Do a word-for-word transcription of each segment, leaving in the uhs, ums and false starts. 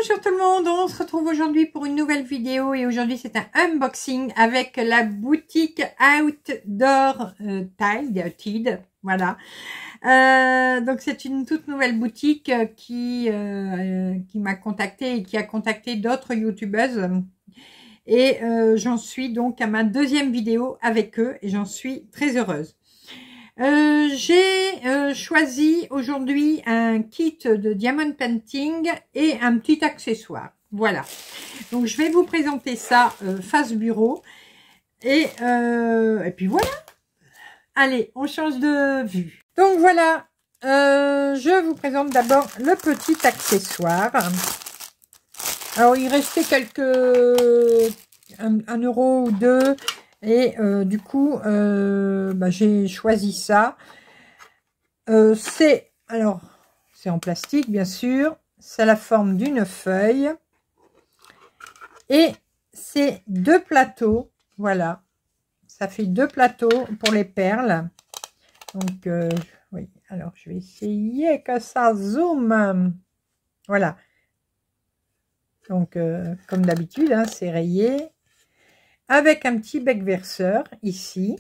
Bonjour tout le monde, on se retrouve aujourd'hui pour une nouvelle vidéo et aujourd'hui c'est un unboxing avec la boutique Outdoor euh, Tide, Tide, voilà. Euh, donc c'est une toute nouvelle boutique qui, euh, qui m'a contacté et qui a contacté d'autres youtubeuses et euh, j'en suis donc à ma deuxième vidéo avec eux et j'en suis très heureuse. Euh, j'ai euh, choisi aujourd'hui un kit de diamond painting et un petit accessoire. Voilà. Donc je vais vous présenter ça euh, face bureau. Et, euh, et puis voilà. Allez, on change de vue. Donc voilà. Euh, je vous présente d'abord le petit accessoire. Alors il restait quelques... un, un euro ou deux. Et euh, du coup, euh, bah, j'ai choisi ça. Euh, c'est alors c'est en plastique, bien sûr. C'est la forme d'une feuille. Et c'est deux plateaux. Voilà. Ça fait deux plateaux pour les perles. Donc, euh, oui. Alors, je vais essayer que ça zoome. Voilà. Donc, euh, comme d'habitude, hein, c'est rayé. Avec un petit bec verseur ici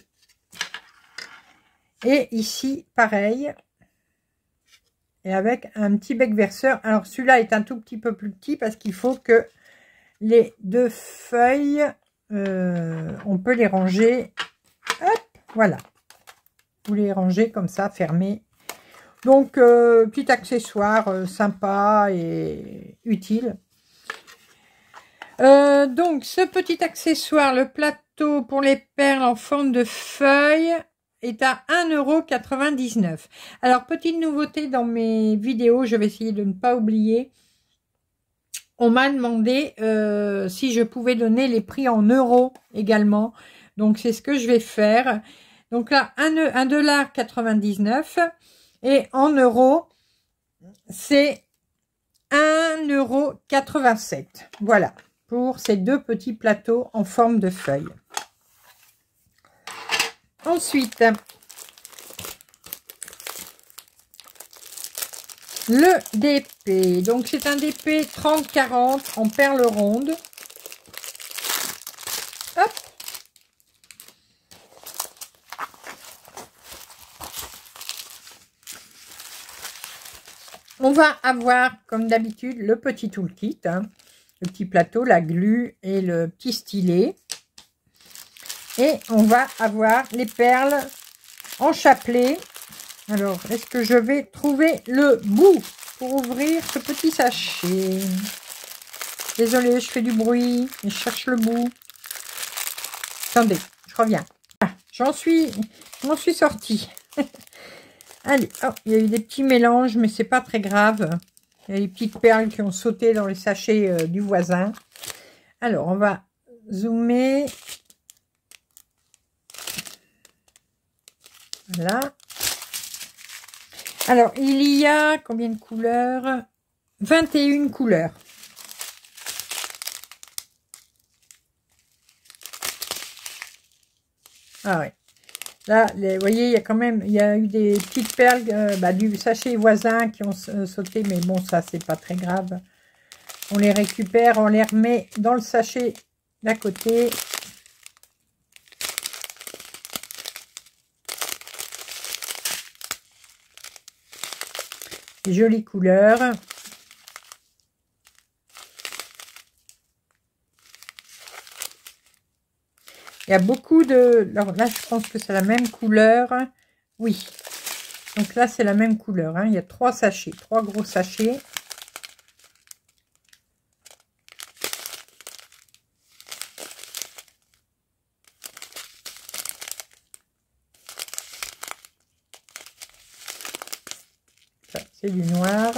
et ici pareil et avec un petit bec verseur. Alors celui-là est un tout petit peu plus petit parce qu'il faut que les deux feuilles euh, on peut les ranger. Hop, voilà, vous les rangez comme ça, fermés. Donc euh, petit accessoire euh, sympa et utile. Euh, donc ce petit accessoire, le plateau pour les perles en forme de feuille, est à un euro quatre-vingt-dix-neuf. Alors petite nouveauté dans mes vidéos, je vais essayer de ne pas oublier. On m'a demandé euh, si je pouvais donner les prix en euros également. Donc c'est ce que je vais faire. Donc là un dollar quatre-vingt-dix-neuf et en euros c'est un euro quatre-vingt-sept. Voilà. Pour ces deux petits plateaux en forme de feuille. Ensuite, le D P. Donc, c'est un D P trente quarante en perles rondes. Hop. On va avoir, comme d'habitude, le petit toolkit, hein. Le petit plateau, la glu et le petit stylet. Et on va avoir les perles en chapelet. Alors, est-ce que je vais trouver le bout pour ouvrir ce petit sachet? Désolée, je fais du bruit, mais je cherche le bout. Attendez, je reviens. Ah, j'en suis, j'en suis sortie. Allez, oh, il y a eu des petits mélanges, mais c'est pas très grave. Il y a les petites perles qui ont sauté dans les sachets euh, du voisin. Alors, on va zoomer. Voilà. Alors, il y a combien de couleurs? vingt et une couleurs. Ah ouais. Là, les, vous voyez, il y a quand même, il y a eu des petites perles euh, bah, du sachet voisin qui ont euh, sauté, mais bon, ça, c'est pas très grave. On les récupère, on les remet dans le sachet d'à côté. Des jolies couleurs. Il y a beaucoup de... Alors là, je pense que c'est la même couleur. Oui. Donc là, c'est la même couleur. Hein. Il y a trois sachets. Trois gros sachets. Ça, c'est du noir.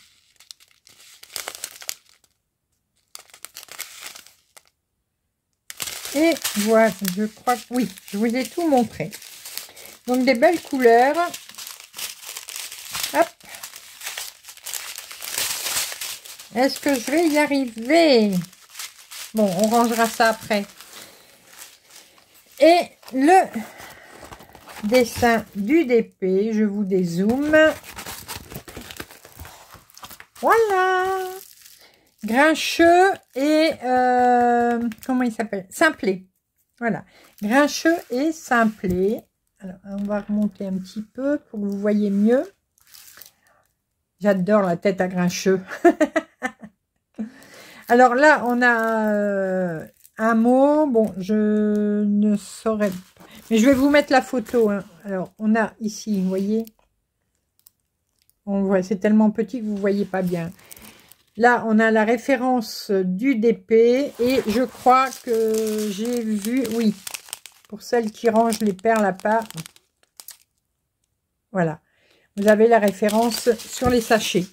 Et voilà, je crois que oui, je vous ai tout montré. Donc des belles couleurs. Hop. Est-ce que je vais y arriver? Bon, on rangera ça après. Et le dessin du D P, je vous dézoome. Voilà. Grincheux et euh, comment il s'appelle? Simplet. Voilà, Grincheux et Simplet. Alors, on va remonter un petit peu pour que vous voyez mieux. J'adore la tête à Grincheux. Alors là, on a euh, un mot. Bon, je ne saurais pas. Mais je vais vous mettre la photo. Hein. Alors, on a ici, vous voyez. On voit, c'est tellement petit que vous ne voyez pas bien. Là, on a la référence du D P. Et je crois que j'ai vu, oui, pour celles qui rangent les perles à part. Voilà. Vous avez la référence sur les sachets.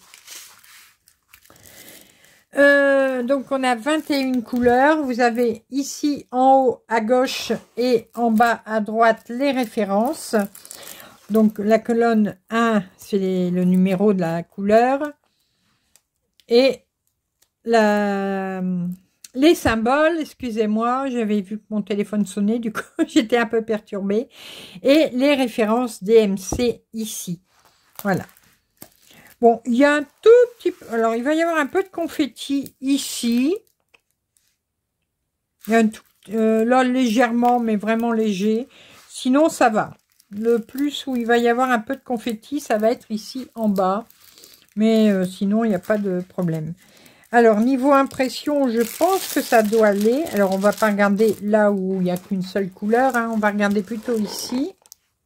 Euh, donc, on a vingt et une couleurs. Vous avez ici en haut à gauche et en bas à droite les références. Donc, la colonne un, c'est le numéro de la couleur. Et la, les symboles, excusez-moi, j'avais vu que mon téléphone sonnait, du coup, j'étais un peu perturbée. Et les références D M C ici. Voilà. Bon, il y a un tout petit peu... Alors, il va y avoir un peu de confetti ici. Il y a un tout, euh, là, légèrement, mais vraiment léger. Sinon, ça va. Le plus où il va y avoir un peu de confetti, ça va être ici en bas. Mais euh, sinon, il n'y a pas de problème. Alors, niveau impression, je pense que ça doit aller. Alors, on va pas regarder là où il n'y a qu'une seule couleur. Hein. On va regarder plutôt ici.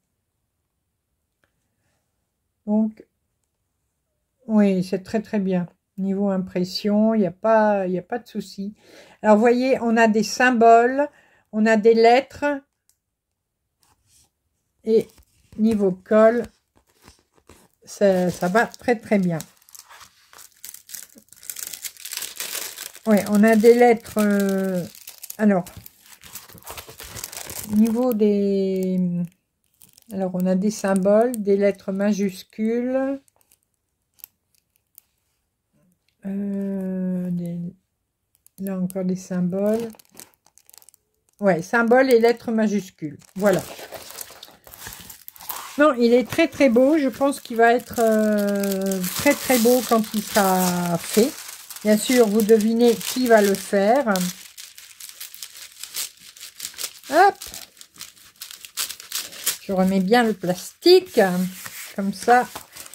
Donc, oui, c'est très très bien. Niveau impression, il n'y a pas, il n'y a pas de souci. Alors, vous voyez, on a des symboles, on a des lettres. Et niveau colle, ça, ça va très très bien. Oui, on a des lettres. Euh, alors, niveau des... Alors, on a des symboles, des lettres majuscules. Euh, des, là, encore des symboles. Ouais, symboles et lettres majuscules. Voilà. Non, il est très très beau. Je pense qu'il va être euh, très très beau quand il sera fait. Bien sûr, vous devinez qui va le faire. Hop. Je remets bien le plastique. Comme ça.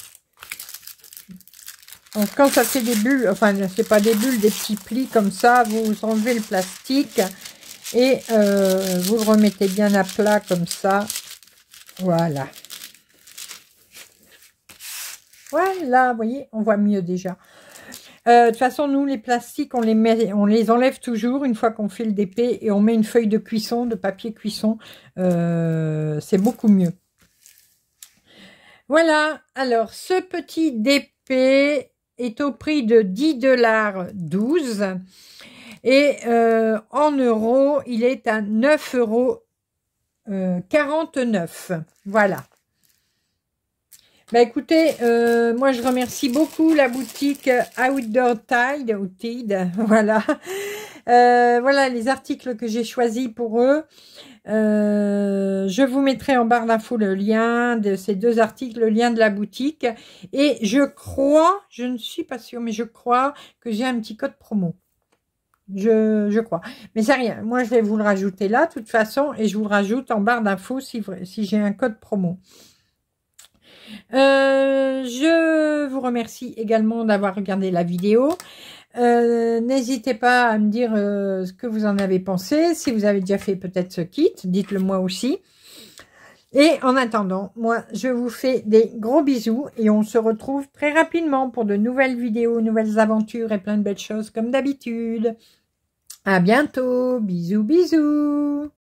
Donc, quand ça fait des bulles, enfin, c'est pas des bulles, des petits plis comme ça, vous enlevez le plastique et euh, vous le remettez bien à plat comme ça. Voilà. Voilà, vous voyez, on voit mieux déjà. Euh, de toute façon, nous, les plastiques, on les, met, on les enlève toujours une fois qu'on fait le D P et on met une feuille de cuisson, de papier cuisson. Euh, c'est beaucoup mieux. Voilà, alors ce petit D P est au prix de dix dollars douze et euh, en euros, il est à neuf euros quarante-neuf. Voilà. Bah écoutez, euh, moi je remercie beaucoup la boutique Outdoor Tide, ou Tide, voilà. Euh, voilà les articles que j'ai choisis pour eux. Euh, je vous mettrai en barre d'infos le lien de ces deux articles, le lien de la boutique. Et je crois, je ne suis pas sûre, mais je crois que j'ai un petit code promo. Je, je crois. Mais c'est rien. Moi, je vais vous le rajouter là, de toute façon, et je vous le rajoute en barre d'infos si, si j'ai un code promo. Euh, je vous remercie également d'avoir regardé la vidéo. Euh, n'hésitez pas à me dire euh, ce que vous en avez pensé. Si vous avez déjà fait peut-être ce kit, dites-le moi aussi. Et en attendant, moi, je vous fais des gros bisous et on se retrouve très rapidement pour de nouvelles vidéos, nouvelles aventures et plein de belles choses comme d'habitude. À bientôt. Bisous, bisous.